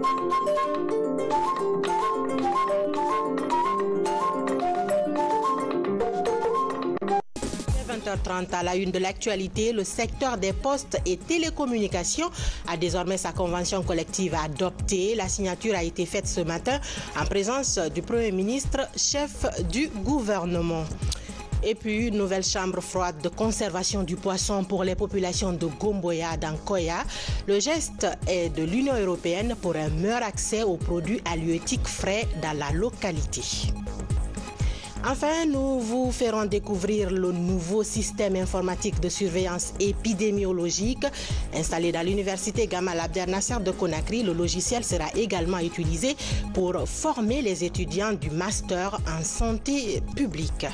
20h30 à la une de l'actualité, le secteur des postes et télécommunications a désormais sa convention collective adoptée. La signature a été faite ce matin en présence du Premier ministre, chef du gouvernement. Et puis, une nouvelle chambre froide de conservation du poisson pour les populations de Gomboya dans Koya. Le geste est de l'Union européenne pour un meilleur accès aux produits halieutiques frais dans la localité. Enfin, nous vous ferons découvrir le nouveau système informatique de surveillance épidémiologique installé dans l'université Gamal Abdel Nasser de Conakry. Le logiciel sera également utilisé pour former les étudiants du master en santé publique.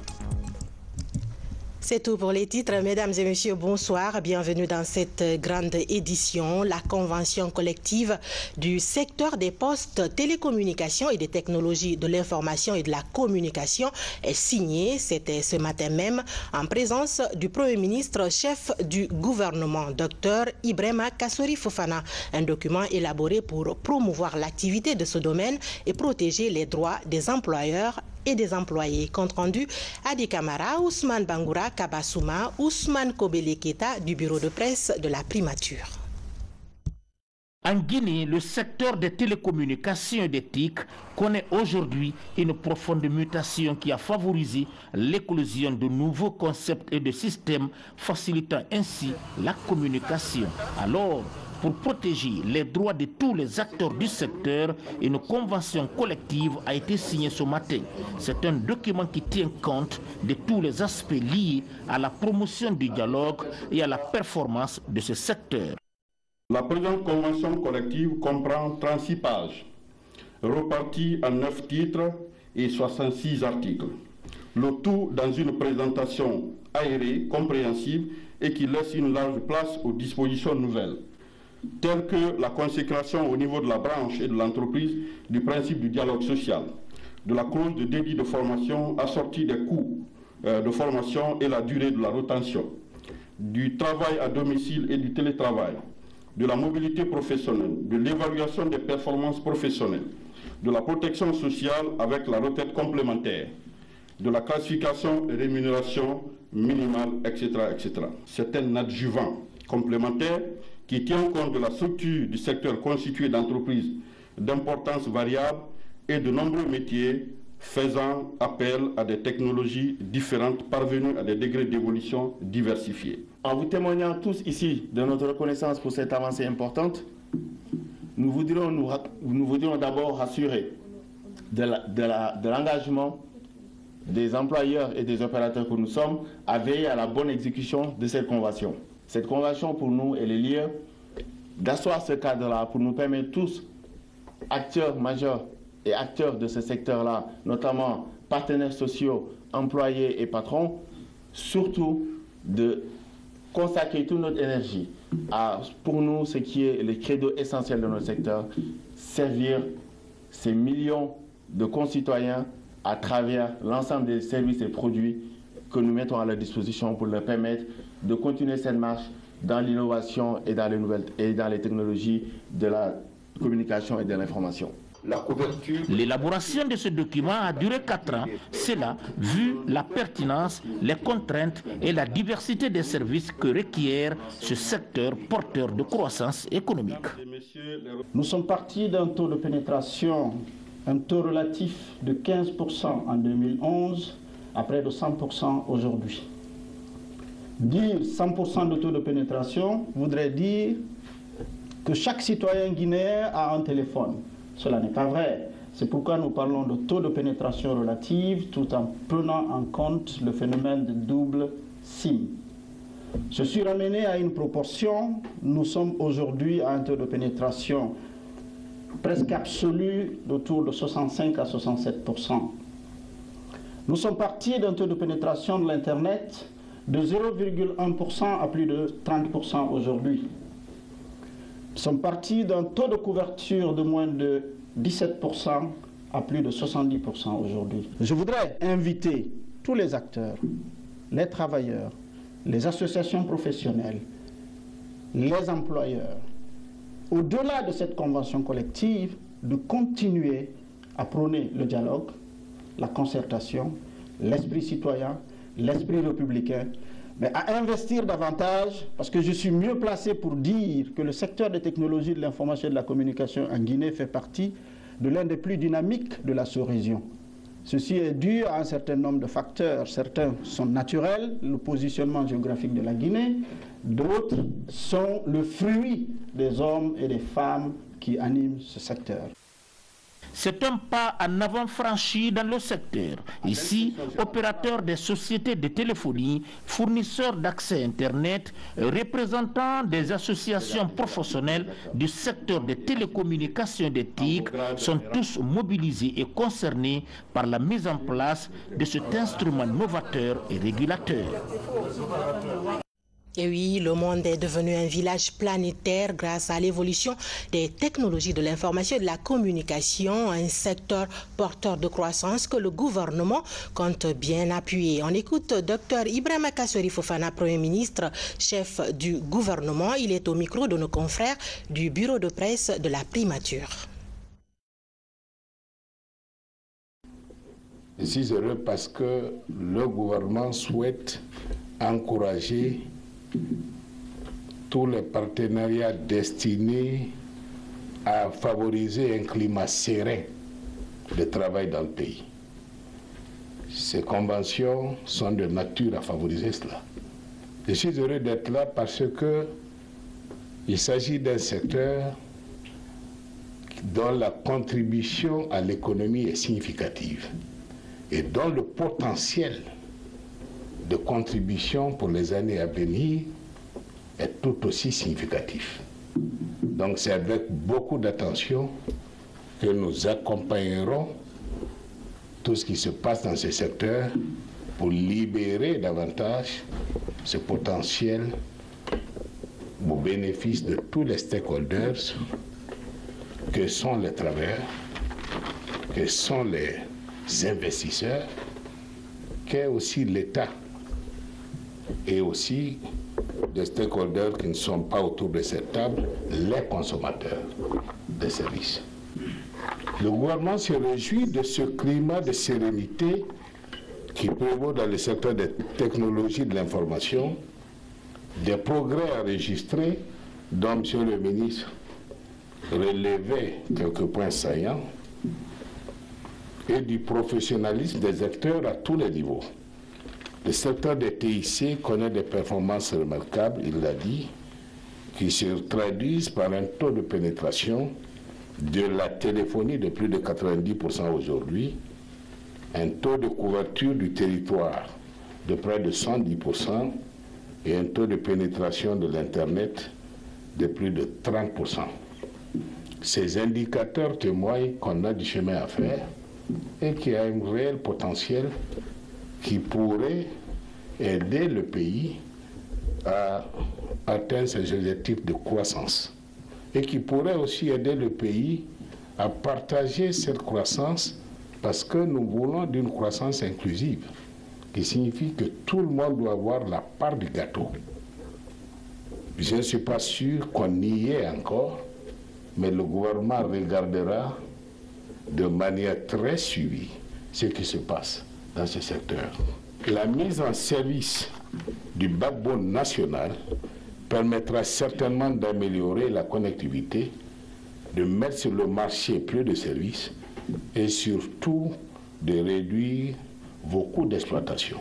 C'est tout pour les titres. Mesdames et messieurs, bonsoir. Bienvenue dans cette grande édition. La convention collective du secteur des postes, télécommunications et des technologies de l'information et de la communication est signée. C'était ce matin même en présence du Premier ministre, chef du gouvernement, Dr Ibrahima Kassori Fofana. Un document élaboré pour promouvoir l'activité de ce domaine et protéger les droits des employeurs et des employés. Compte rendu Adi Kamara, Ousmane Bangoura, Kabasouma, Ousmane Kobeleketa du bureau de presse de la primature. En Guinée, le secteur des télécommunications et des TIC connaît aujourd'hui une profonde mutation qui a favorisé l'éclosion de nouveaux concepts et de systèmes facilitant ainsi la communication. Alors, pour protéger les droits de tous les acteurs du secteur, une convention collective a été signée ce matin. C'est un document qui tient compte de tous les aspects liés à la promotion du dialogue et à la performance de ce secteur. La présente convention collective comprend 36 pages, reparties en 9 titres et 66 articles. Le tout dans une présentation aérée, compréhensible et qui laisse une large place aux dispositions nouvelles, telles que la consécration au niveau de la branche et de l'entreprise du principe du dialogue social, de la clause de débit de formation assortie des coûts de formation et la durée de la retention, du travail à domicile et du télétravail, de la mobilité professionnelle, de l'évaluation des performances professionnelles, de la protection sociale avec la retraite complémentaire, de la classification et rémunération minimale, etc., etc. C'est un adjuvant complémentaire qui tient compte de la structure du secteur constitué d'entreprises d'importance variable et de nombreux métiers faisant appel à des technologies différentes parvenues à des degrés d'évolution diversifiés. En vous témoignant tous ici de notre reconnaissance pour cette avancée importante, nous voudrions d'abord rassurer de l'engagement des employeurs et des opérateurs que nous sommes à veiller à la bonne exécution de cette convention. Cette convention, pour nous, elle est liée d'asseoir ce cadre-là pour nous permettre tous, acteurs majeurs et acteurs de ce secteur-là, notamment partenaires sociaux, employés et patrons, surtout de consacrer toute notre énergie à, pour nous, ce qui est le credo essentiel de notre secteur, servir ces millions de concitoyens à travers l'ensemble des services et produits que nous mettons à leur disposition pour leur permettre de continuer cette marche dans l'innovation et dans les nouvelles et dans les technologies de la communication et de l'information. L'élaboration de ce document a duré 4 ans. Cela, vu la pertinence, les contraintes et la diversité des services que requiert ce secteur porteur de croissance économique. Nous sommes partis d'un taux de pénétration, un taux relatif de 15% en 2011 à près de 100% aujourd'hui. Dire 100% de taux de pénétration voudrait dire que chaque citoyen guinéen a un téléphone. Cela n'est pas vrai. C'est pourquoi nous parlons de taux de pénétration relative tout en prenant en compte le phénomène de double SIM. Je suis ramené à une proportion. Nous sommes aujourd'hui à un taux de pénétration presque absolu d'autour de 65 à 67%. Nous sommes partis d'un taux de pénétration de l'Internet de 0,1% à plus de 30% aujourd'hui. Nous sommes partis d'un taux de couverture de moins de 17% à plus de 70% aujourd'hui. Je voudrais inviter tous les acteurs, les travailleurs, les associations professionnelles, les employeurs, au-delà de cette convention collective, de continuer à prôner le dialogue, la concertation, l'esprit citoyen, l'esprit républicain, mais à investir davantage, parce que je suis mieux placé pour dire que le secteur des technologies de l'information et de la communication en Guinée fait partie de l'un des plus dynamiques de la sous-région. Ceci est dû à un certain nombre de facteurs. Certains sont naturels, le positionnement géographique de la Guinée, d'autres sont le fruit des hommes et des femmes qui animent ce secteur. C'est un pas en avant franchi dans le secteur. Ici, opérateurs des sociétés de téléphonie, fournisseurs d'accès Internet, représentants des associations professionnelles du secteur des télécommunications des TIC sont tous mobilisés et concernés par la mise en place de cet instrument novateur et régulateur. Et oui, le monde est devenu un village planétaire grâce à l'évolution des technologies de l'information et de la communication, un secteur porteur de croissance que le gouvernement compte bien appuyer. On écoute Dr Ibrahima Kassori Fofana, Premier ministre, chef du gouvernement. Il est au micro de nos confrères du bureau de presse de la primature. Je suis heureux parce que le gouvernement souhaite encourager tous les partenariats destinés à favoriser un climat serein de travail dans le pays. Ces conventions sont de nature à favoriser cela. Je suis heureux d'être là parce que il s'agit d'un secteur dont la contribution à l'économie est significative et dont le potentiel de contribution pour les années à venir est tout aussi significatif. Donc c'est avec beaucoup d'attention que nous accompagnerons tout ce qui se passe dans ce secteur pour libérer davantage ce potentiel au bénéfice de tous les stakeholders que sont les travailleurs, que sont les investisseurs, qu'est aussi l'État et aussi des stakeholders qui ne sont pas autour de cette table, les consommateurs de services. Le gouvernement se réjouit de ce climat de sérénité qui prévaut dans le secteur des technologies de l'information, des progrès enregistrés dont M. le ministre relevait quelques points saillants et du professionnalisme des acteurs à tous les niveaux. Le secteur des TIC connaît des performances remarquables, il l'a dit, qui se traduisent par un taux de pénétration de la téléphonie de plus de 90% aujourd'hui, un taux de couverture du territoire de près de 110% et un taux de pénétration de l'Internet de plus de 30%. Ces indicateurs témoignent qu'on a du chemin à faire et qu'il y a un réel potentiel qui pourrait aider le pays à atteindre ses objectifs de croissance et qui pourrait aussi aider le pays à partager cette croissance parce que nous voulons d'une croissance inclusive qui signifie que tout le monde doit avoir la part du gâteau. Je ne suis pas sûr qu'on y est encore, mais le gouvernement regardera de manière très suivie ce qui se passe dans ce secteur. La mise en service du backbone national permettra certainement d'améliorer la connectivité, de mettre sur le marché plus de services et surtout de réduire vos coûts d'exploitation.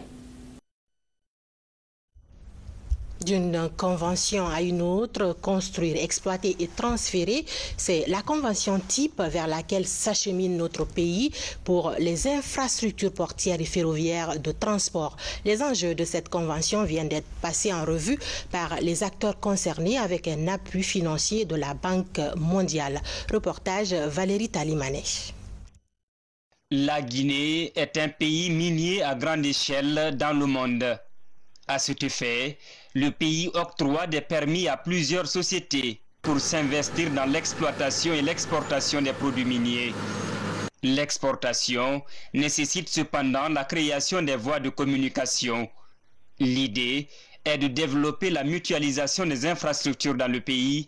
D'une convention à une autre, construire, exploiter et transférer, c'est la convention type vers laquelle s'achemine notre pays pour les infrastructures portières et ferroviaires de transport. Les enjeux de cette convention viennent d'être passés en revue par les acteurs concernés avec un appui financier de la Banque mondiale. Reportage Valérie Talimanet. La Guinée est un pays minier à grande échelle dans le monde. À cet effet, le pays octroie des permis à plusieurs sociétés pour s'investir dans l'exploitation et l'exportation des produits miniers. L'exportation nécessite cependant la création des voies de communication. L'idée est de développer la mutualisation des infrastructures dans le pays,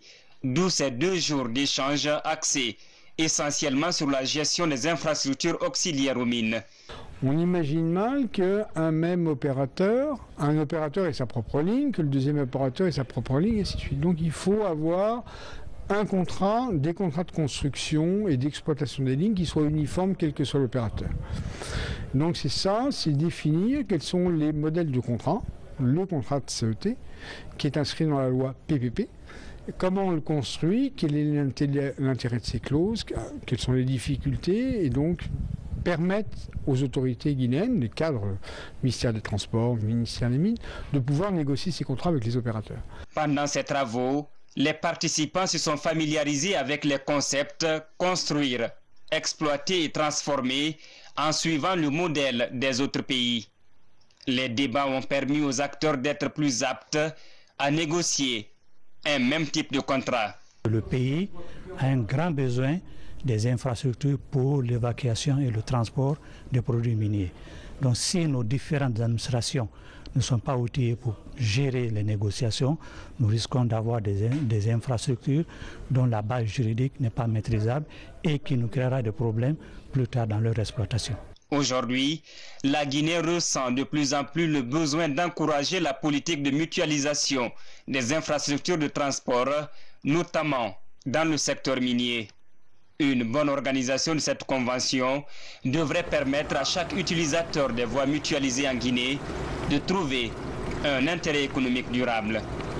D'où ces 2 jours d'échange axés essentiellement sur la gestion des infrastructures auxiliaires aux mines. On imagine mal qu'un même opérateur, un opérateur ait sa propre ligne, que le deuxième opérateur ait sa propre ligne, et ainsi de suite. Donc il faut avoir un contrat, des contrats de construction et d'exploitation des lignes qui soient uniformes quel que soit l'opérateur. Donc c'est ça, c'est définir quels sont les modèles de contrat, le contrat de CET, qui est inscrit dans la loi PPP, comment on le construit, quel est l'intérêt de ces clauses, quelles sont les difficultés, et donc permettre aux autorités guinéennes, les cadres, ministère des Transports, ministère des Mines, de pouvoir négocier ces contrats avec les opérateurs. Pendant ces travaux, les participants se sont familiarisés avec les concepts construire, exploiter et transformer en suivant le modèle des autres pays. Les débats ont permis aux acteurs d'être plus aptes à négocier un même type de contrat. Le pays a un grand besoin des infrastructures pour l'évacuation et le transport des produits miniers. Donc si nos différentes administrations ne sont pas outillées pour gérer les négociations, nous risquons d'avoir des infrastructures dont la base juridique n'est pas maîtrisable et qui nous créera des problèmes plus tard dans leur exploitation. Aujourd'hui, la Guinée ressent de plus en plus le besoin d'encourager la politique de mutualisation des infrastructures de transport, notamment dans le secteur minier. Une bonne organisation de cette convention devrait permettre à chaque utilisateur des voies mutualisées en Guinée de trouver un intérêt économique durable.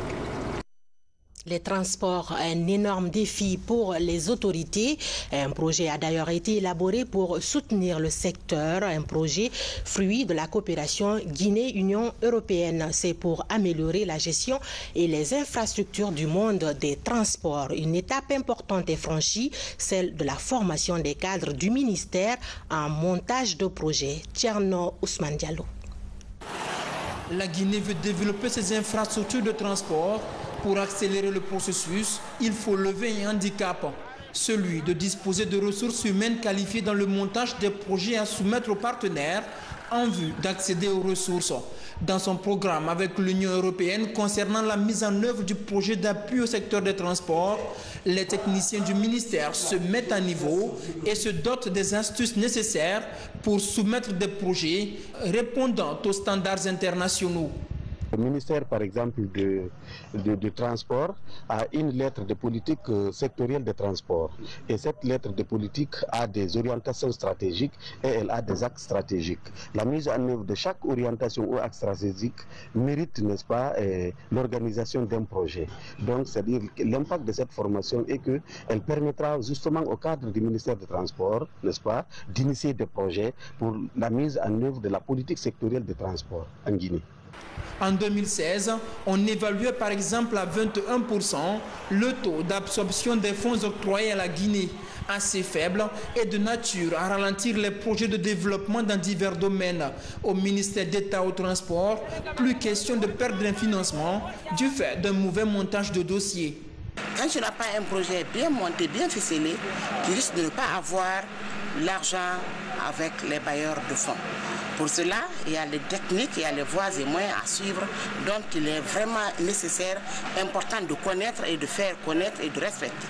Les transports, un énorme défi pour les autorités. Un projet a d'ailleurs été élaboré pour soutenir le secteur, un projet fruit de la coopération Guinée-Union européenne. C'est pour améliorer la gestion et les infrastructures du monde des transports. Une étape importante est franchie, celle de la formation des cadres du ministère en montage de projets. Tcherno Ousmane Diallo. La Guinée veut développer ses infrastructures de transport. Pour accélérer le processus, il faut lever un handicap, celui de disposer de ressources humaines qualifiées dans le montage des projets à soumettre aux partenaires en vue d'accéder aux ressources. Dans son programme avec l'Union européenne concernant la mise en œuvre du projet d'appui au secteur des transports, les techniciens du ministère se mettent à niveau et se dotent des astuces nécessaires pour soumettre des projets répondant aux standards internationaux. Le ministère, par exemple, de transport a une lettre de politique sectorielle de transport. Et cette lettre de politique a des orientations stratégiques et elle a des axes stratégiques. La mise en œuvre de chaque orientation ou axe stratégique mérite, n'est-ce pas, l'organisation d'un projet. Donc, c'est-à-dire que l'impact de cette formation est qu'elle permettra justement au cadre du ministère du Transport, n'est-ce pas, d'initier des projets pour la mise en œuvre de la politique sectorielle de transport en Guinée. En 2016, on évaluait par exemple à 21% le taux d'absorption des fonds octroyés à la Guinée, assez faible et de nature à ralentir les projets de développement dans divers domaines. Au ministère d'État au transport, plus question de perdre un financement du fait d'un mauvais montage de dossiers. Quand tu n'as pas un projet bien monté, bien ficelé, tu risques de ne pas avoir l'argent avec les bailleurs de fonds. Pour cela, il y a les techniques, il y a les voies et moyens à suivre, donc il est vraiment nécessaire, important de connaître et de faire connaître et de respecter.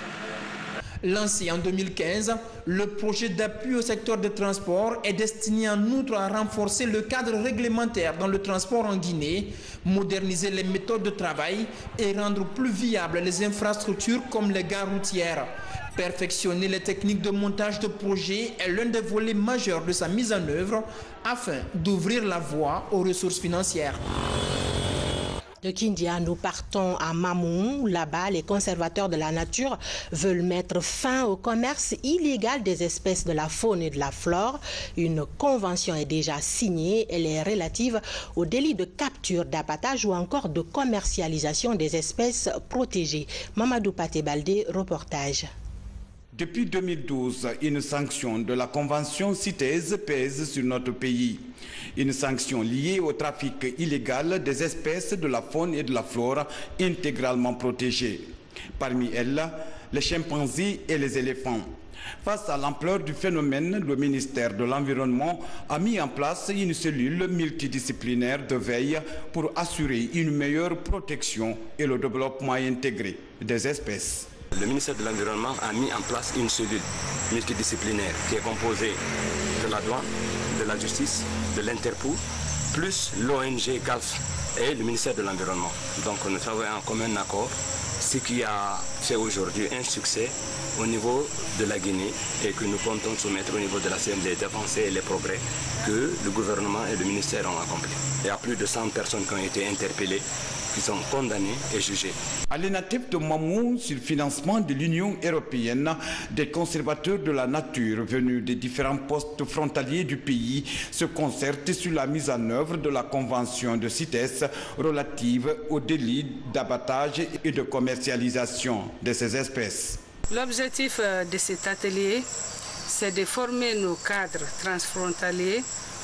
Lancé en 2015, le projet d'appui au secteur des transports est destiné en outre à renforcer le cadre réglementaire dans le transport en Guinée, moderniser les méthodes de travail et rendre plus viables les infrastructures comme les gares routières. Perfectionner les techniques de montage de projet est l'un des volets majeurs de sa mise en œuvre afin d'ouvrir la voie aux ressources financières. De Kindia, nous partons à Mamou. Là-bas, les conservateurs de la nature veulent mettre fin au commerce illégal des espèces de la faune et de la flore. Une convention est déjà signée. Elle est relative au délit de capture, d'abattage ou encore de commercialisation des espèces protégées. Mamadou Paté-Baldé, reportage. Depuis 2012, une sanction de la Convention CITES pèse sur notre pays. Une sanction liée au trafic illégal des espèces de la faune et de la flore intégralement protégées. Parmi elles, les chimpanzés et les éléphants. Face à l'ampleur du phénomène, le ministère de l'Environnement a mis en place une cellule multidisciplinaire de veille pour assurer une meilleure protection et le développement intégré des espèces. Le ministère de l'Environnement a mis en place une cellule multidisciplinaire qui est composée de la douane, de la justice, de l'Interpol, plus l'ONG GALF et le ministère de l'Environnement. Donc nous travaillons en commun accord, ce qui a fait aujourd'hui un succès au niveau de la Guinée et que nous comptons soumettre au niveau de la CND, d'avancer les progrès que le gouvernement et le ministère ont accomplis. Il y a plus de 100 personnes qui ont été interpellées, qui sont condamnées et jugées. À l'initiative de Mamou sur le financement de l'Union européenne, des conservateurs de la nature venus des différents postes frontaliers du pays se concertent sur la mise en œuvre de la convention de CITES relative au délit d'abattage et de commercialisation de ces espèces. L'objectif de cet atelier, c'est de former nos cadres transfrontaliers,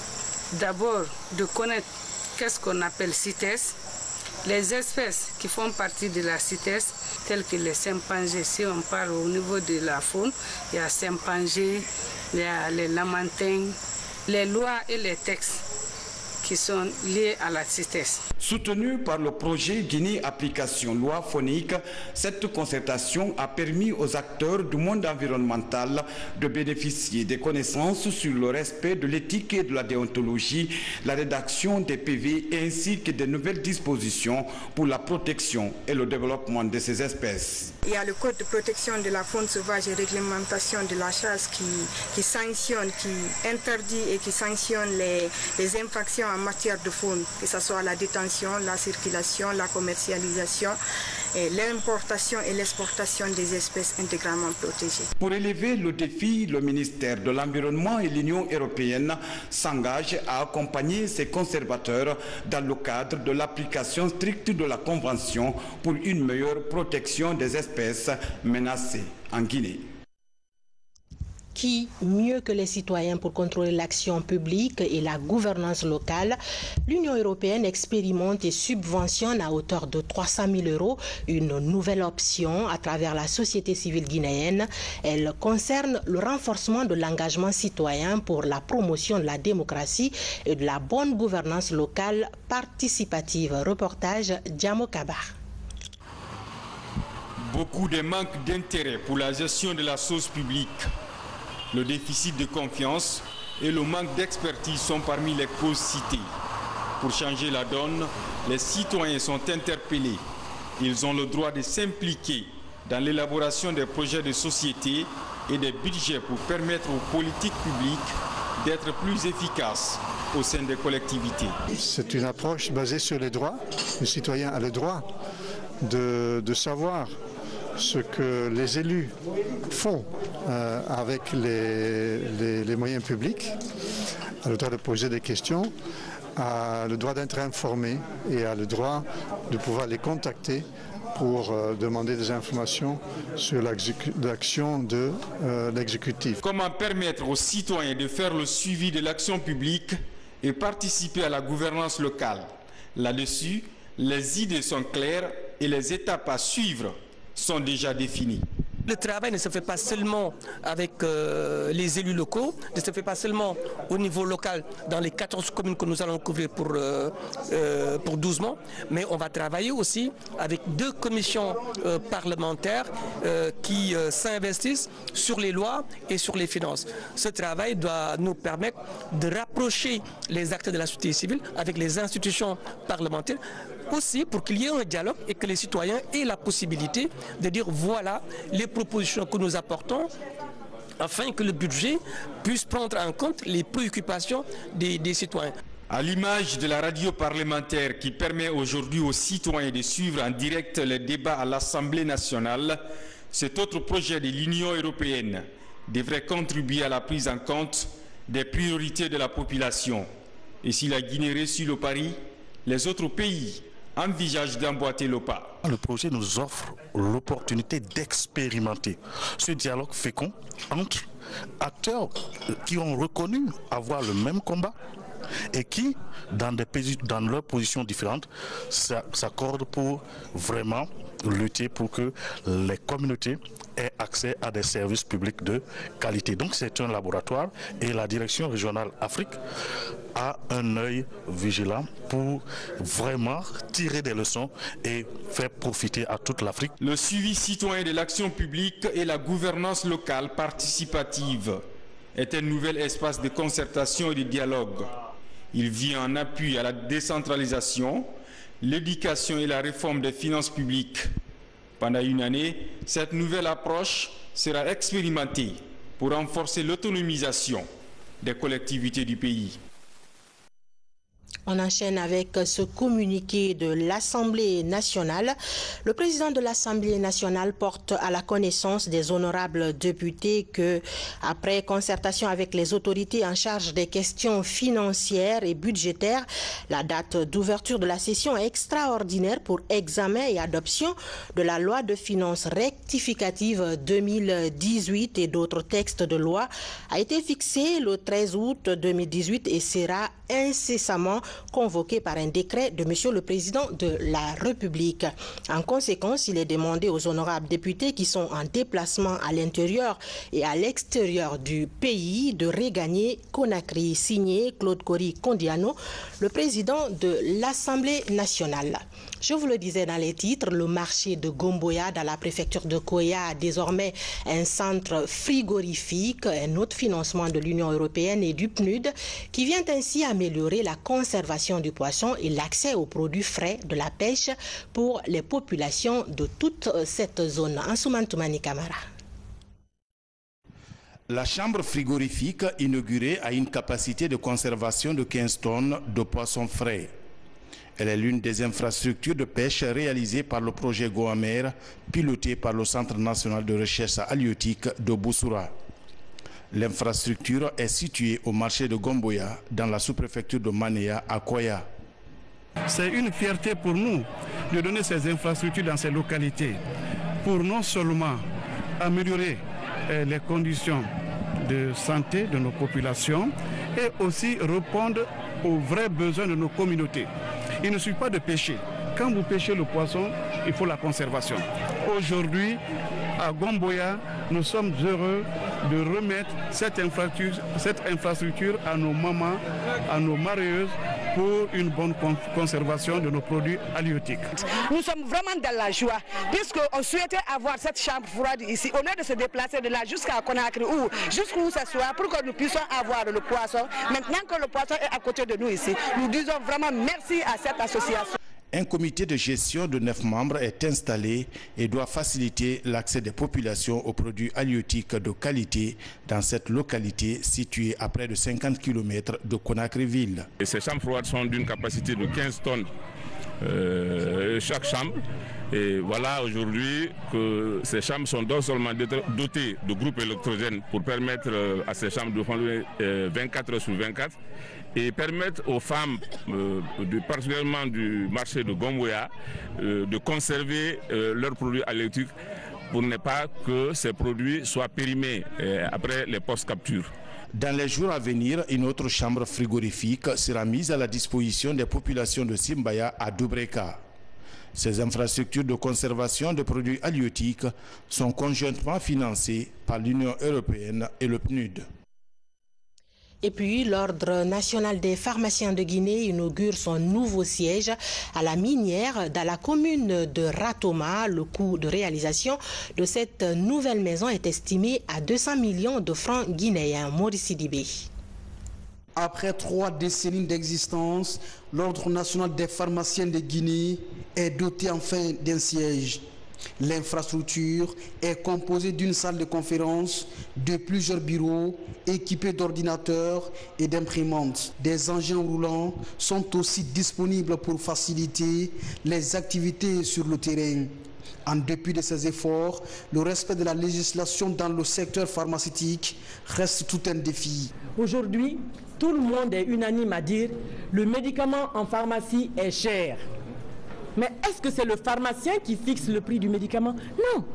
d'abord de connaître qu'est-ce qu'on appelle CITES, les espèces qui font partie de la CITES, telles que les chimpanzés. Si on parle au niveau de la faune, il y a chimpanzés, il y a les lamantins, les lois et les textes qui sont liés à la CITES. Soutenue par le projet Guinée Application Loi Phonique, cette concertation a permis aux acteurs du monde environnemental de bénéficier des connaissances sur le respect de l'éthique et de la déontologie, la rédaction des PV ainsi que de nouvelles dispositions pour la protection et le développement de ces espèces. Il y a le code de protection de la faune sauvage et réglementation de la chasse qui sanctionne, qui interdit et qui sanctionne les infractions en matière de faune, que ce soit la détention, la circulation, la commercialisation, l'importation et l'exportation des espèces intégralement protégées. Pour élever le défi, le ministère de l'Environnement et l'Union européenne s'engagent à accompagner ces conservateurs dans le cadre de l'application stricte de la Convention pour une meilleure protection des espèces menacées en Guinée. Qui mieux que les citoyens pour contrôler l'action publique et la gouvernance locale? L'Union européenne expérimente et subventionne à hauteur de 300 000 € une nouvelle option à travers la société civile guinéenne. Elle concerne le renforcement de l'engagement citoyen pour la promotion de la démocratie et de la bonne gouvernance locale participative. Reportage Diamo Kabar. Beaucoup de manque d'intérêt pour la gestion de la chose publique, le déficit de confiance et le manque d'expertise sont parmi les causes citées. Pour changer la donne, les citoyens sont interpellés. Ils ont le droit de s'impliquer dans l'élaboration des projets de société et des budgets pour permettre aux politiques publiques d'être plus efficaces au sein des collectivités. C'est une approche basée sur les droits. Le citoyen a le droit de savoir ce que les élus font avec les moyens publics, a le droit de poser des questions, a le droit d'être informé et a le droit de pouvoir les contacter pour demander des informations sur l'action de l'exécutif. Comment permettre aux citoyens de faire le suivi de l'action publique et participer à la gouvernance locale? Là-dessus, les idées sont claires et les étapes à suivre sont déjà définis. Le travail ne se fait pas seulement avec les élus locaux, ne se fait pas seulement au niveau local dans les 14 communes que nous allons couvrir pour 12 mois, mais on va travailler aussi avec 2 commissions parlementaires qui s'investissent sur les lois et sur les finances. Ce travail doit nous permettre de rapprocher les acteurs de la société civile avec les institutions parlementaires, aussi pour qu'il y ait un dialogue et que les citoyens aient la possibilité de dire voilà les propositions que nous apportons afin que le budget puisse prendre en compte les préoccupations des citoyens. À l'image de la radio parlementaire qui permet aujourd'hui aux citoyens de suivre en direct les débats à l'Assemblée nationale, cet autre projet de l'Union européenne devrait contribuer à la prise en compte des priorités de la population. Et si la Guinée réussit le pari, les autres pays envisage d'emboîter le pas. Le projet nous offre l'opportunité d'expérimenter ce dialogue fécond entre acteurs qui ont reconnu avoir le même combat et qui, dans leurs positions différentes, s'accordent pour vraiment lutter pour que les communautés aient accès à des services publics de qualité. Donc c'est un laboratoire et la direction régionale Afrique a un œil vigilant pour vraiment tirer des leçons et faire profiter à toute l'Afrique. Le suivi citoyen de l'action publique et la gouvernance locale participative est un nouvel espace de concertation et de dialogue. Il vient en appui à la décentralisation, l'éducation et la réforme des finances publiques. Pendant une année, cette nouvelle approche sera expérimentée pour renforcer l'autonomisation des collectivités du pays. On enchaîne avec ce communiqué de l'Assemblée nationale. Le président de l'Assemblée nationale porte à la connaissance des honorables députés que, après concertation avec les autorités en charge des questions financières et budgétaires, la date d'ouverture de la session extraordinaire pour examen et adoption de la loi de finances rectificative 2018 et d'autres textes de loi a été fixée le 13 août 2018 et sera incessamment convoqué par un décret de Monsieur le Président de la République. En conséquence, il est demandé aux honorables députés qui sont en déplacement à l'intérieur et à l'extérieur du pays de regagner Conakry. Signé Claude Kori Kondiano, le président de l'Assemblée nationale. Je vous le disais dans les titres, le marché de Gomboya dans la préfecture de Koya a désormais un centre frigorifique, un autre financement de l'Union européenne et du PNUD qui vient ainsi améliorer la conservation du poisson et l'accès aux produits frais de la pêche pour les populations de toute cette zone. Ansouman Toumani Kamara. La chambre frigorifique inaugurée a une capacité de conservation de 15 tonnes de poissons frais. Elle est l'une des infrastructures de pêche réalisées par le projet Goamer, piloté par le Centre national de recherche halieutique de Boussoura. L'infrastructure est située au marché de Gomboya, dans la sous-préfecture de Manéa, à Koya. C'est une fierté pour nous de donner ces infrastructures dans ces localités, pour non seulement améliorer les conditions de santé de nos populations et aussi répondre aux vrais besoins de nos communautés. Il ne suffit pas de pêcher. Quand vous pêchez le poisson, il faut la conservation. Aujourd'hui, à Gomboya, nous sommes heureux de remettre cette infrastructure à nos mamans, à nos marieuses, pour une bonne conservation de nos produits halieutiques. Nous sommes vraiment dans la joie, puisqu'on souhaitait avoir cette chambre froide ici, au lieu de se déplacer de là jusqu'à Conakry ou jusqu'où ce soit, pour que nous puissions avoir le poisson. Maintenant que le poisson est à côté de nous ici, nous disons vraiment merci à cette association. Un comité de gestion de 9 membres est installé et doit faciliter l'accès des populations aux produits halieutiques de qualité dans cette localité située à près de 50 km de Conakry-Ville. Ces chambres froides sont d'une capacité de 15 tonnes chaque chambre. Et voilà aujourd'hui que ces chambres sont non seulement dotées de groupes électrogènes pour permettre à ces chambres de fonctionner 24 heures sur 24 et permettre aux femmes, particulièrement du marché de Gomboya, de conserver leurs produits halieutiques pour ne pas que ces produits soient périmés après les post-captures. Dans les jours à venir, une autre chambre frigorifique sera mise à la disposition des populations de Simbaya à Doubreka. Ces infrastructures de conservation de produits halieutiques sont conjointement financées par l'Union européenne et le PNUD. Et puis, l'Ordre national des pharmaciens de Guinée inaugure son nouveau siège à la minière dans la commune de Ratoma. Le coût de réalisation de cette nouvelle maison est estimé à 200 millions de francs guinéens. Maurice Sidibé. Après 3 décennies d'existence, l'Ordre national des pharmaciens de Guinée est doté enfin d'un siège. L'infrastructure est composée d'une salle de conférence, de plusieurs bureaux équipés d'ordinateurs et d'imprimantes. Des engins roulants sont aussi disponibles pour faciliter les activités sur le terrain. En dépit de ces efforts, le respect de la législation dans le secteur pharmaceutique reste tout un défi. Aujourd'hui, tout le monde est unanime à dire que le médicament en pharmacie est cher. Mais est-ce que c'est le pharmacien qui fixe le prix du médicament? Non.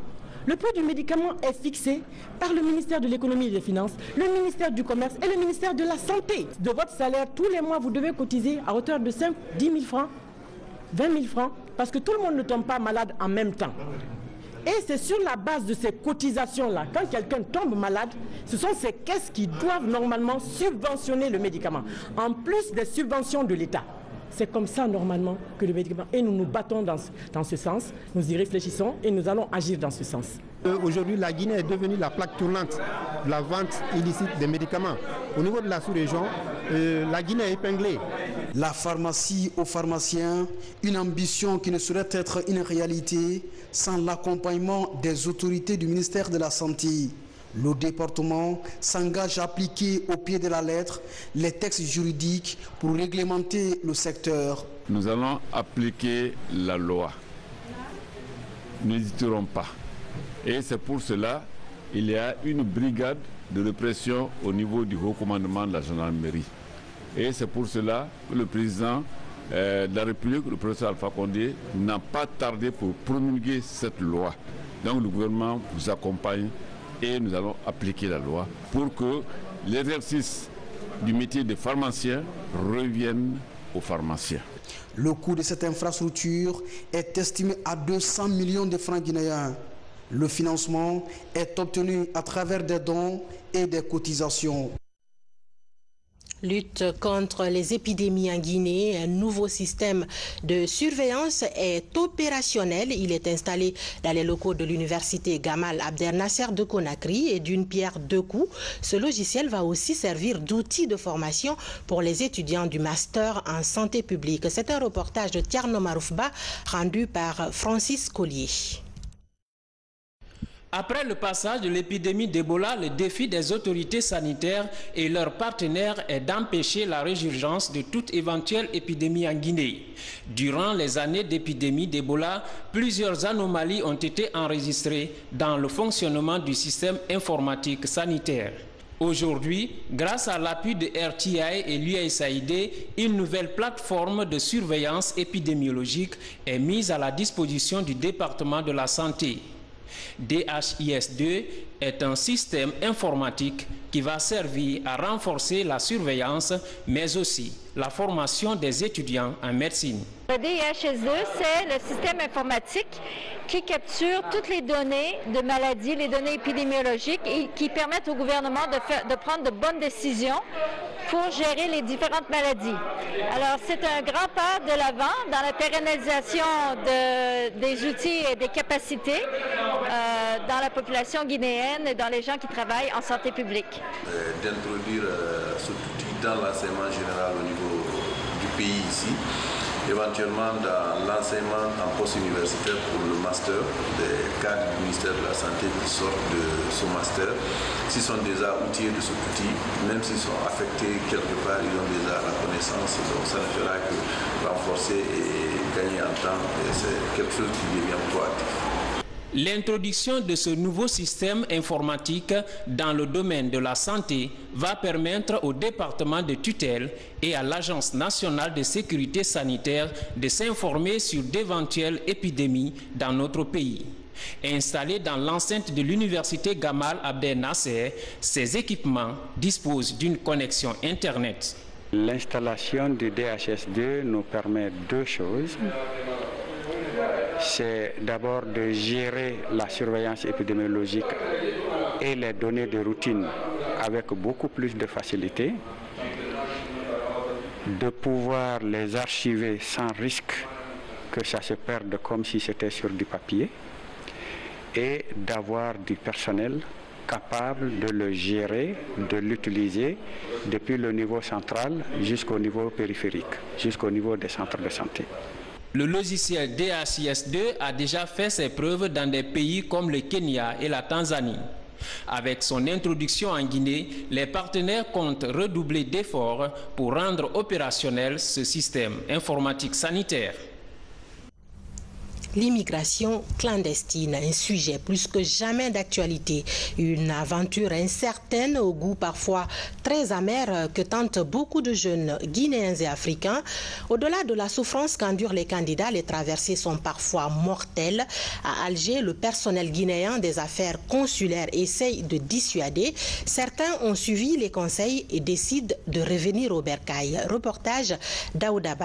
Le prix du médicament est fixé par le ministère de l'économie et des finances, le ministère du commerce et le ministère de la santé. De votre salaire, tous les mois, vous devez cotiser à hauteur de 5, 10 000 francs, 20 000 francs, parce que tout le monde ne tombe pas malade en même temps. Et c'est sur la base de ces cotisations-là, quand quelqu'un tombe malade, ce sont ces caisses qui doivent normalement subventionner le médicament, en plus des subventions de l'État. C'est comme ça normalement que le médicament, et nous nous battons dans ce sens, nous y réfléchissons et nous allons agir dans ce sens. Aujourd'hui, la Guinée est devenue la plaque tournante de la vente illicite des médicaments. Au niveau de la sous-région, la Guinée est épinglée. La pharmacie aux pharmaciens, une ambition qui ne saurait être une réalité sans l'accompagnement des autorités du ministère de la Santé. Le département s'engage à appliquer au pied de la lettre les textes juridiques pour réglementer le secteur. Nous allons appliquer la loi. Nous n'hésiterons pas. Et c'est pour cela qu'il y a une brigade de répression au niveau du haut commandement de la gendarmerie. Et c'est pour cela que le président de la République, le professeur Alpha Condé, n'a pas tardé pour promulguer cette loi. Donc le gouvernement vous accompagne et nous allons appliquer la loi pour que l'exercice du métier de pharmacien revienne aux pharmaciens. Le coût de cette infrastructure est estimé à 200 millions de francs guinéens. Le financement est obtenu à travers des dons et des cotisations. Lutte contre les épidémies en Guinée, un nouveau système de surveillance est opérationnel. Il est installé dans les locaux de l'université Gamal Abdel Nasser de Conakry et d'une pierre deux coups. Ce logiciel va aussi servir d'outil de formation pour les étudiants du master en santé publique. C'est un reportage de Tierno Maroufba rendu par Francis Collier. Après le passage de l'épidémie d'Ebola, le défi des autorités sanitaires et leurs partenaires est d'empêcher la résurgence de toute éventuelle épidémie en Guinée. Durant les années d'épidémie d'Ebola, plusieurs anomalies ont été enregistrées dans le fonctionnement du système informatique sanitaire. Aujourd'hui, grâce à l'appui de RTI et l'USAID, une nouvelle plateforme de surveillance épidémiologique est mise à la disposition du département de la santé. DHIS2 est un système informatique qui va servir à renforcer la surveillance, mais aussi la formation des étudiants en médecine. Le DHIS2, c'est le système informatique qui capture toutes les données de maladies, les données épidémiologiques et qui permettent au gouvernement de prendre de bonnes décisions pour gérer les différentes maladies. Alors, c'est un grand pas de l'avant dans la pérennisation des outils et des capacités dans la population guinéenne et dans les gens qui travaillent en santé publique. D'introduire cet outil dans l'enseignement général au niveau du pays ici, éventuellement dans l'enseignement en post-universitaire pour le master des cadres du ministère de la Santé qui sortent de ce master. S'ils sont déjà outillés de cet outil, même s'ils sont affectés quelque part, ils ont déjà la connaissance, donc ça ne fera que renforcer et gagner en temps, et c'est quelque chose qui devient proactif. L'introduction de ce nouveau système informatique dans le domaine de la santé va permettre au département de tutelle et à l'Agence nationale de sécurité sanitaire de s'informer sur d'éventuelles épidémies dans notre pays. Installés dans l'enceinte de l'université Gamal Abdel Nasser, ces équipements disposent d'une connexion Internet. L'installation du DHIS2 nous permet deux choses. C'est d'abord de gérer la surveillance épidémiologique et les données de routine avec beaucoup plus de facilité, de pouvoir les archiver sans risque que ça se perde comme si c'était sur du papier, et d'avoir du personnel capable de le gérer, de l'utiliser depuis le niveau central jusqu'au niveau périphérique, jusqu'au niveau des centres de santé. Le logiciel DHIS2 a déjà fait ses preuves dans des pays comme le Kenya et la Tanzanie. Avec son introduction en Guinée, les partenaires comptent redoubler d'efforts pour rendre opérationnel ce système informatique sanitaire. l'immigration clandestine, un sujet plus que jamais d'actualité. Une aventure incertaine, au goût parfois très amer, que tentent beaucoup de jeunes Guinéens et Africains. Au-delà de la souffrance qu'endurent les candidats, les traversées sont parfois mortelles. À Alger, le personnel guinéen des affaires consulaires essaye de dissuader. Certains ont suivi les conseils et décident de revenir au bercail. Reportage d'Aoudaba.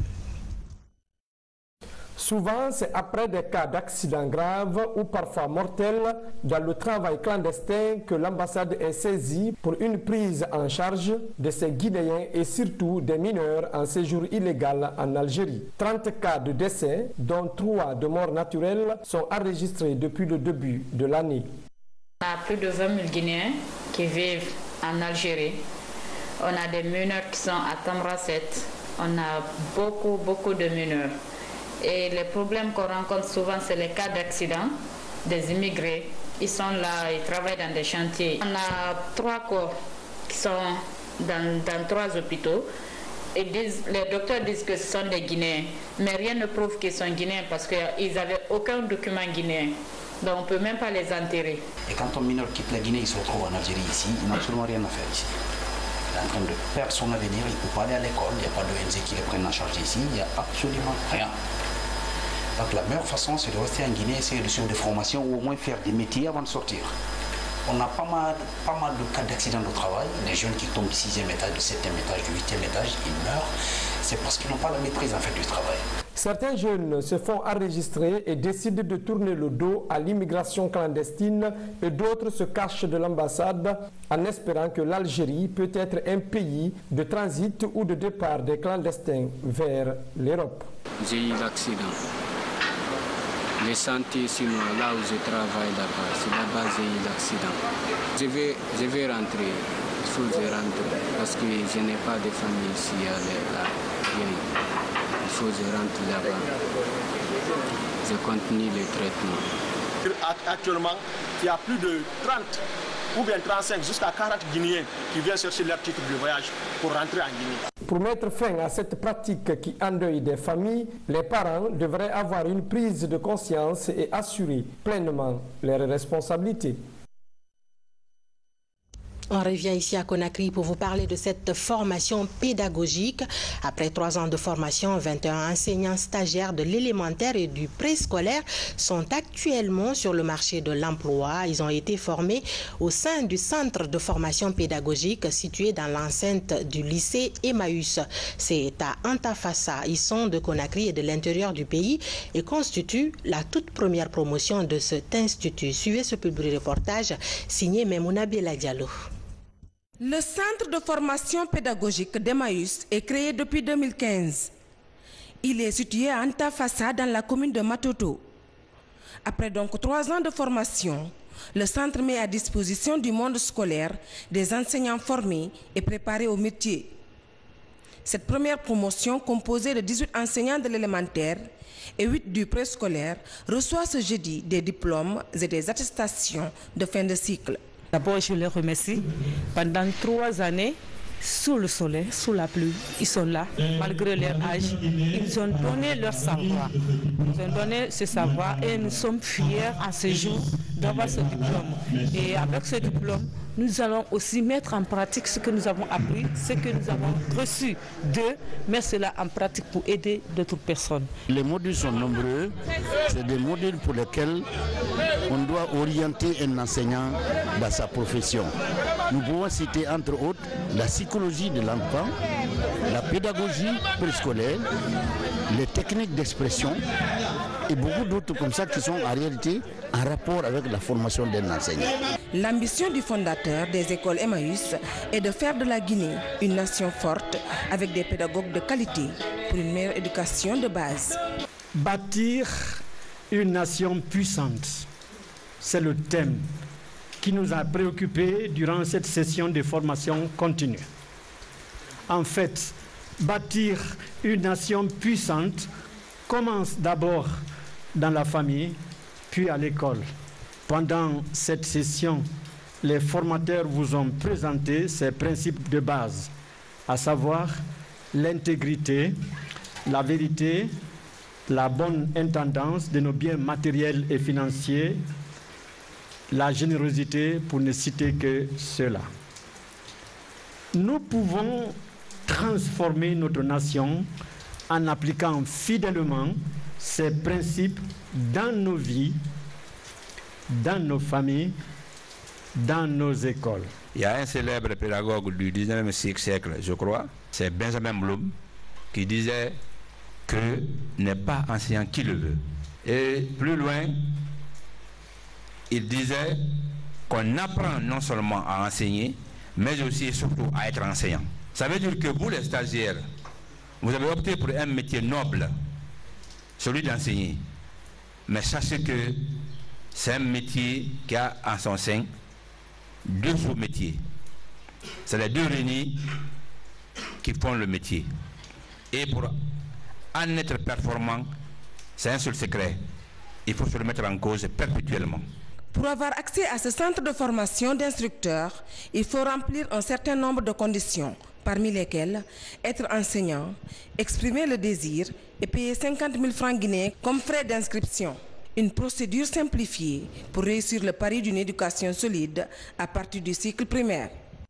Souvent, c'est après des cas d'accidents graves ou parfois mortels dans le travail clandestin que l'ambassade est saisie pour une prise en charge de ces Guinéens et surtout des mineurs en séjour illégal en Algérie. 30 cas de décès, dont 3 de morts naturelles, sont enregistrés depuis le début de l'année. On a plus de 20 000 Guinéens qui vivent en Algérie. On a des mineurs qui sont à Tamraset. On a beaucoup de mineurs. Et les problèmes qu'on rencontre souvent, c'est les cas d'accident des immigrés. Ils sont là, ils travaillent dans des chantiers. On a 3 corps qui sont dans 3 hôpitaux. Et les docteurs disent que ce sont des Guinéens. Mais rien ne prouve qu'ils sont Guinéens parce qu'ils n'avaient aucun document guinéen. Donc on ne peut même pas les enterrer. Et quand un mineur quitte la Guinée, il se retrouve en Algérie ici, il n'a absolument rien à faire ici. Il est en train de perdre son avenir, il ne peut pas aller à l'école, il n'y a pas d'ONG qui les prenne en charge ici, il n'y a absolument rien. Donc la meilleure façon, c'est de rester en Guinée, essayer de suivre des formations ou au moins faire des métiers avant de sortir. On a pas mal de cas d'accidents de travail, des jeunes qui tombent du 6e étage, du 7e étage, du 8e étage, ils meurent. C'est parce qu'ils n'ont pas la maîtrise en fait du travail. Certains jeunes se font enregistrer et décident de tourner le dos à l'immigration clandestine et d'autres se cachent de l'ambassade en espérant que l'Algérie peut être un pays de transit ou de départ des clandestins vers l'Europe. J'ai eu l'accident. J'ai senti sinon là où je travaille là-bas, c'est là-bas j'ai eu l'accident. Je vais rentrer, il faut que je rentre parce que je n'ai pas de famille ici à l'Algérie. Il faut que je rentre là-bas. Je continue le traitement. Actuellement, il y a plus de 30 ou bien 35 jusqu'à 40 Guinéens qui viennent chercher leur titre de voyage pour rentrer en Guinée. Pour mettre fin à cette pratique qui endeuille des familles, les parents devraient avoir une prise de conscience et assurer pleinement leurs responsabilités. On revient ici à Conakry pour vous parler de cette formation pédagogique. Après 3 ans de formation, 21 enseignants stagiaires de l'élémentaire et du préscolaire sont actuellement sur le marché de l'emploi. Ils ont été formés au sein du centre de formation pédagogique situé dans l'enceinte du lycée Emmaüs. C'est à Antafassa. Ils sont de Conakry et de l'intérieur du pays et constituent la toute première promotion de cet institut. Suivez ce public reportage signé Memouna Bella Diallo. Le centre de formation pédagogique d'Emmaüs est créé depuis 2015. Il est situé à Antafassa dans la commune de Matoto. Après donc 3 ans de formation, le centre met à disposition du monde scolaire des enseignants formés et préparés au métier. Cette première promotion, composée de 18 enseignants de l'élémentaire et 8 du préscolaire, reçoit ce jeudi des diplômes et des attestations de fin de cycle. D'abord, je les remercie. Pendant 3 années, sous le soleil, sous la pluie, ils sont là, malgré leur âge. Ils ont donné leur savoir. Ils ont donné ce savoir et nous sommes fiers à ce jour d'avoir ce diplôme. Et avec ce diplôme, nous allons aussi mettre en pratique ce que nous avons appris, ce que nous avons reçu d'eux, mettre cela en pratique pour aider d'autres personnes. Les modules sont nombreux. C'est des modules pour lesquels on doit orienter un enseignant dans sa profession. Nous pouvons citer entre autres la psychologie de l'enfant, la pédagogie préscolaire, les techniques d'expression et beaucoup d'autres comme ça qui sont en réalité en rapport avec la formation d'un enseignant. L'ambition du fondateur des écoles Emmaüs est de faire de la Guinée une nation forte avec des pédagogues de qualité pour une meilleure éducation de base. Bâtir une nation puissante, c'est le thème qui nous a préoccupés durant cette session de formation continue. En fait, bâtir une nation puissante commence d'abord dans la famille, puis à l'école. Pendant cette session, les formateurs vous ont présenté ces principes de base, à savoir l'intégrité, la vérité, la bonne intendance de nos biens matériels et financiers, la générosité pour ne citer que cela. Nous pouvons transformer notre nation en appliquant fidèlement ces principes dans nos vies, dans nos familles, dans nos écoles. Il y a un célèbre pédagogue du 19e siècle, je crois, c'est Benjamin Bloom, qui disait que n'est pas enseignant qui le veut. Et plus loin, il disait qu'on apprend non seulement à enseigner, mais aussi et surtout à être enseignant. Ça veut dire que vous, les stagiaires, vous avez opté pour un métier noble, celui d'enseigner. Mais sachez que c'est un métier qui a en son sein deux sous-métiers. C'est les deux réunis qui font le métier. Et pour en être performant, c'est un seul secret. Il faut se le mettre en cause perpétuellement. Pour avoir accès à ce centre de formation d'instructeurs, il faut remplir un certain nombre de conditions, parmi lesquelles être enseignant, exprimer le désir et payer 50 000 francs guinéens comme frais d'inscription. Une procédure simplifiée pour réussir le pari d'une éducation solide à partir du cycle primaire.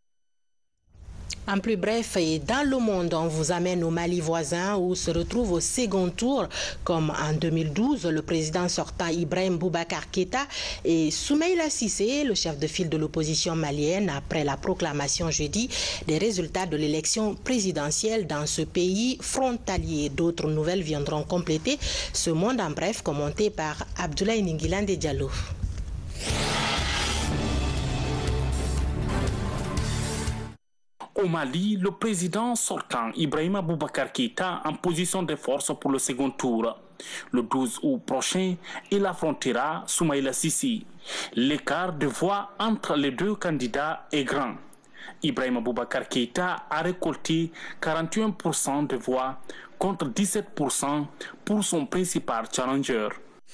En plus bref, et dans le monde, on vous amène au Mali voisin où se retrouve au second tour, comme en 2012, le président sortant Ibrahim Boubacar Keïta et Soumaïla Cissé, le chef de file de l'opposition malienne, après la proclamation jeudi des résultats de l'élection présidentielle dans ce pays frontalier. D'autres nouvelles viendront compléter ce monde en bref, commenté par Abdoulaye Ningilande Diallo. Au Mali, le président sortant Ibrahim Boubacar Keïta en position de force pour le second tour. Le 12 août prochain, il affrontera Soumaïla Cissé. L'écart de voix entre les deux candidats est grand. Ibrahim Boubacar Keïta a récolté 41% de voix contre 17% pour son principal challenger.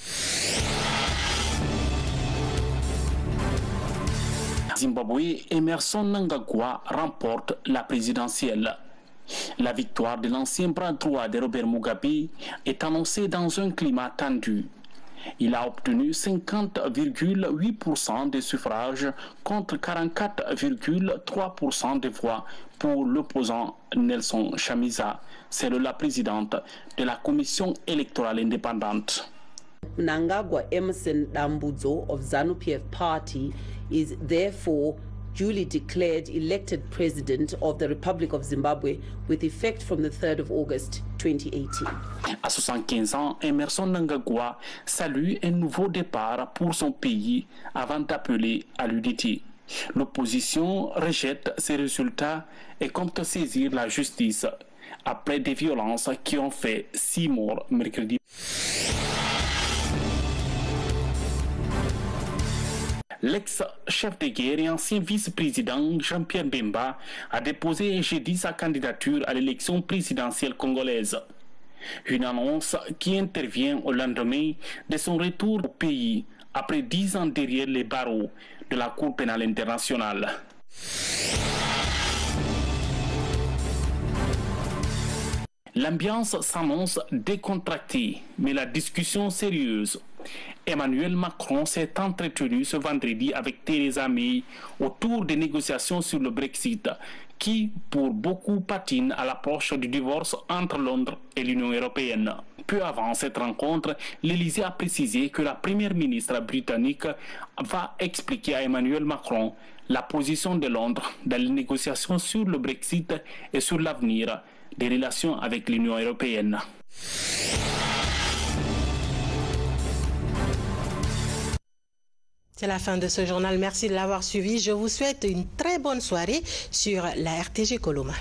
Zimbabwe, Emerson Mnangagwa remporte la présidentielle. La victoire de l'ancien bras droit de Robert Mugabe est annoncée dans un climat tendu. Il a obtenu 50,8% des suffrages contre 44,3% des voix pour l'opposant Nelson Chamisa, c'est la présidente de la commission électorale indépendante. Mnangagwa Emerson Dambudzo of ZANU-PF party is therefore duly declared elected president of the Republic of Zimbabwe with effect from the 3rd of August 2018. À 75 ans, Emerson Mnangagwa salue un nouveau départ pour son pays avant d'appeler à l'unité. L'opposition rejette ces résultats et compte saisir la justice après des violences qui ont fait 6 morts mercredi. L'ex-chef de guerre et ancien vice-président Jean-Pierre Bemba a déposé jeudi sa candidature à l'élection présidentielle congolaise. Une annonce qui intervient au lendemain de son retour au pays après 10 ans derrière les barreaux de la Cour pénale internationale. L'ambiance s'annonce décontractée, mais la discussion sérieuse. Emmanuel Macron s'est entretenu ce vendredi avec Theresa May autour des négociations sur le Brexit, qui, pour beaucoup, patinent à l'approche du divorce entre Londres et l'Union européenne. Peu avant cette rencontre, l'Élysée a précisé que la première ministre britannique va expliquer à Emmanuel Macron la position de Londres dans les négociations sur le Brexit et sur l'avenir des relations avec l'Union européenne. C'est la fin de ce journal. Merci de l'avoir suivi. Je vous souhaite une très bonne soirée sur la RTG Coloma.